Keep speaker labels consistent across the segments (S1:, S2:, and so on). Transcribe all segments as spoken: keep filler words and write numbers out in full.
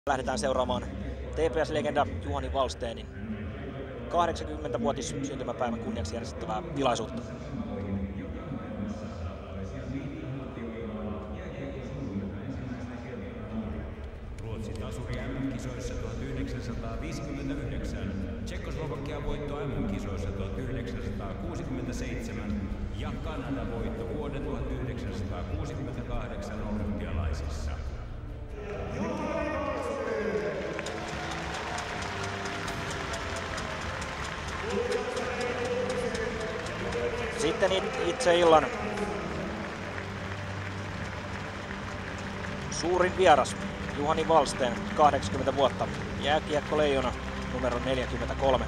S1: Lähdetään seuraamaan T P S-legenda Juhani Wallstenin kahdeksankymmenvuotis syntymäpäivän kunniaksi järjestettävää tilaisuutta.
S2: Ruotsi tasuri M M-kisoissa tuhatyhdeksänsataaviisikymmentäyhdeksän, Tšekkoslovakian voitto M M-kisoissa tuhatyhdeksänsataakuusikymmentäseitsemän ja Kanadan voitto vuoden tuhatyhdeksänsataakuusikymmentäkahdeksan olympialaisissa.
S1: Sitten itse illan suurin vieras, Juhani Wallsten, kahdeksankymmentä vuotta, jääkiekkoleijona numero neljäkymmentäkolme.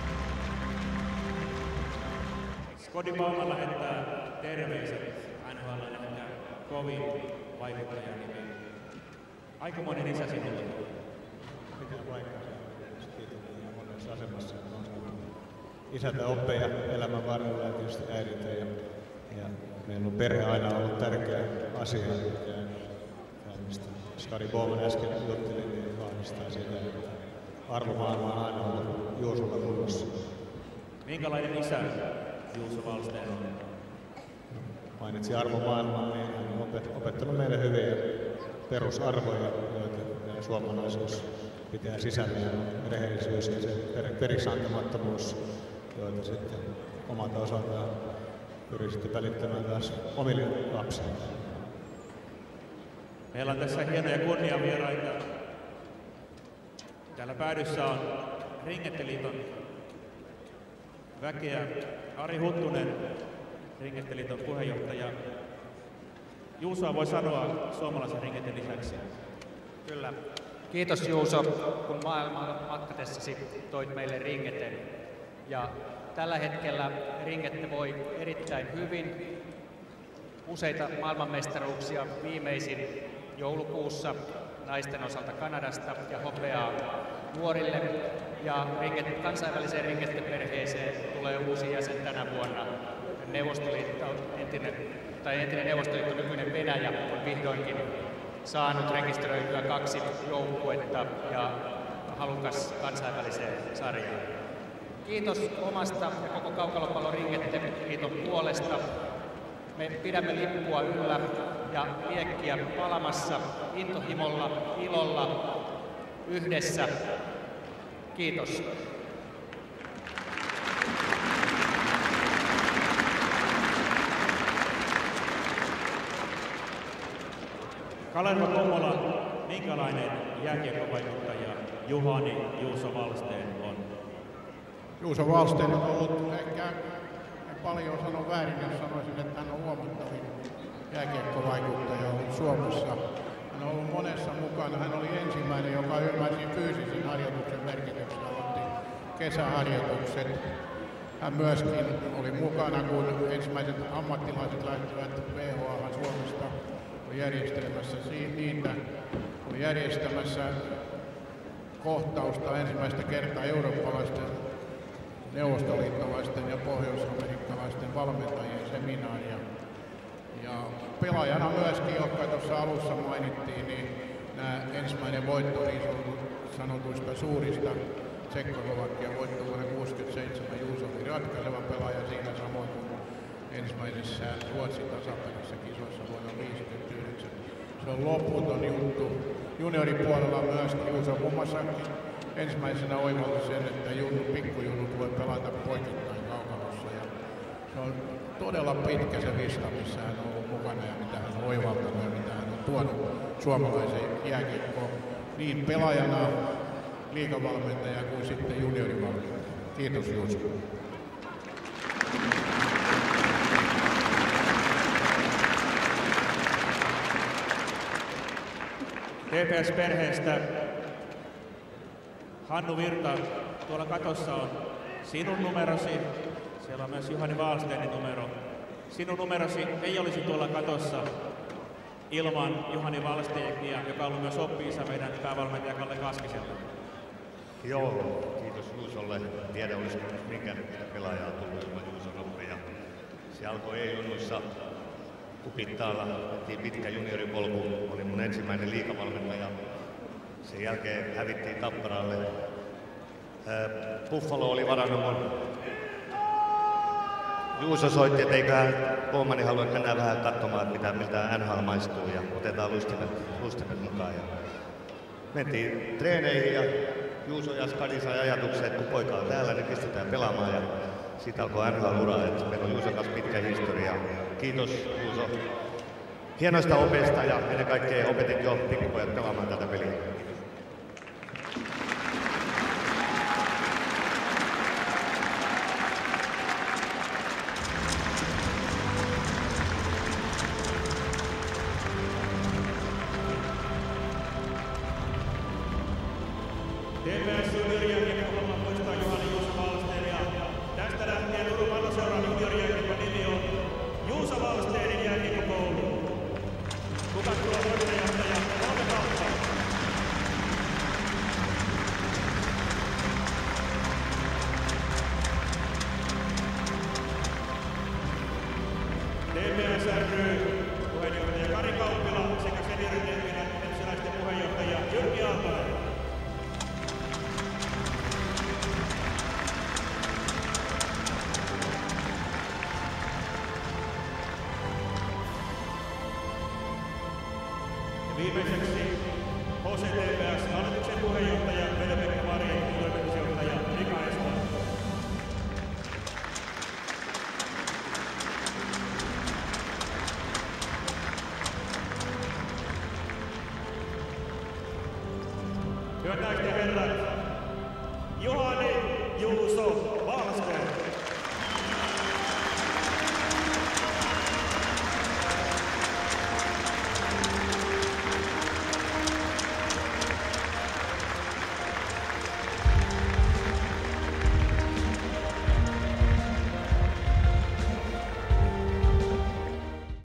S3: Scotty Bowman lähettää terveiset N H L:n ehkä kovin vaikuttaja nimi. Aikamoinen isä sinulle.
S4: Pitää paikkansa. Kiitos monessa asemassa. Isältä oppeja elämän varrella ja tietysti äidiltä. Ja, ja meillä on perhe aina ollut tärkeä asia. Ja, mistä Scotty Bowman äsken jutteli, niin vahvistaa sitä, että arvomaailma on aina ollut Juusolla kunnossa.
S3: Minkälainen isä Juuso Wallsten on?
S4: Mainitsin arvomaailman, niin hän on opettanut meille hyviä perusarvoja, joita meidän suomalaisuus pitää sisällään. Rehellisyys ja se periksiantamattomuus, joita sitten omalta osaltaan pyrin sitten välittämään taas omille lapsille.
S3: Meillä on tässä hienoja kunniavieraita. Täällä päädyssä on Ringetteliiton väkeä. Ari Huttunen, Ringetteliiton puheenjohtaja. Juusoa voi sanoa suomalaisen Ringetin lisäksi.
S5: Kyllä. Kiitos Juuso, kun maailman matkatessasi toit meille Ringeten. Ja tällä hetkellä Ringette voi erittäin hyvin. Useita maailmanmestaruuksia, viimeisin joulukuussa naisten osalta Kanadasta ja hopeaa nuorille. Ja Ringet, kansainväliseen Ringette-perheeseen tulee uusi jäsen tänä vuonna. Neuvostoliitto, entinen, tai entinen Neuvostoliitto, nykyinen Venäjä, on vihdoinkin saanut rekisteröityä kaksi joukkuetta ja halukas kansainväliseen sarjaan. Kiitos omasta ja koko Kaukalopallon Ringette-liiton puolesta. Me pidämme lippua yllä ja liekkiä palamassa intohimolla, ilolla, yhdessä. Kiitos.
S3: Kalervo Tommola, minkälainen jääkiekkovaikuttaja Juhani Juuso Wallsten on?
S6: Juuso Wallsten on ollut ehkä, en paljon sano väärin, jos sanoisin, että hän on huomattavin jääkiekkovaikuttaja ollut Suomessa. Hän on ollut monessa mukana. Hän oli ensimmäinen, joka ymmärsi fyysisen harjoituksen merkityksen, aloitti kesäharjoitukset. Hän myöskin oli mukana, kun ensimmäiset ammattilaiset lähtivät V H A:han Suomesta järjestelemässä niitä, oli järjestämässä kohtausta ensimmäistä kertaa eurooppalaisten, neuvostoliittolaisten ja pohjois-amerikkalaisten valmentajien seminaaria. Ja pelaajana myöskin, jotka tuossa alussa mainittiin, niin nämä ensimmäinen voitto niin sanotuista suurista Tšekkoslovakian voitto vuonna kuusikymmentäseitsemän. Juuso oli ratkaiseva pelaaja siinä, samoin kuin ensimmäisessä Ruotsin tasaperässä kisoissa vuonna viisikymmentäyhdeksän. Se on loputon juttu. Junioripuolella myöskin Juuso muun muassa ensimmäisenä oivalti sen, että junnu, pikkujunut voi pelata poikittain kaukalossa. Ja se on todella pitkä se lista, missä hän on ollut mukana ja mitä hän on oivaltanut ja mitä hän on tuonut suomalaisen jääkiekkoon niin pelaajana, liigavalmentaja kuin sitten juniorivalmentaja. Kiitos Juuso.
S3: T P S-perheestä Hannu Virta, tuolla katossa on sinun numerosi, siellä on myös Juhani Wallstenin numero. Sinun numerosi ei olisi tuolla katossa ilman Juhani Wallstenia, joka on ollut myös oppi-isä meidän päävalmentaja Kalle Kaskiselta.
S7: Joo, kiitos Juusolle. Tiedä olisiko minkään pelaajaa tullut ilman Juuson oppeja. Se alkoi E-junnuissa Kupittaalla, pitkä junioripolku, oli mun ensimmäinen liigavalmentaja. Sen jälkeen hävittiin Tapparalle. Buffalo oli varannut mun. Juuso soitti, että eiköhän Bowmani halua mennä vähän katsomaan, mitä, miltä N H L maistuu ja otetaan luistimet, luistimet mukaan. Ja mentiin treeneihin ja Juuso ja Skadi sai ajatuksen, että kun poika on täällä, niin pistetään pelaamaan. Ja siitä alkoi N H L-ura, että meillä on Juuson kanssa pitkä historia. Kiitos Juuso hienoista opesta ja ennen kaikkea opetit jo pikkupojat pelaamaan tätä peliä.
S3: Viimeiseksi H C T P S hallituksen puheenjohtaja Veli-Pekka Mari ja toimitusjohtaja Mika Eskola. Hyvät naiset ja herrat, Juhani Juuso Valsteen.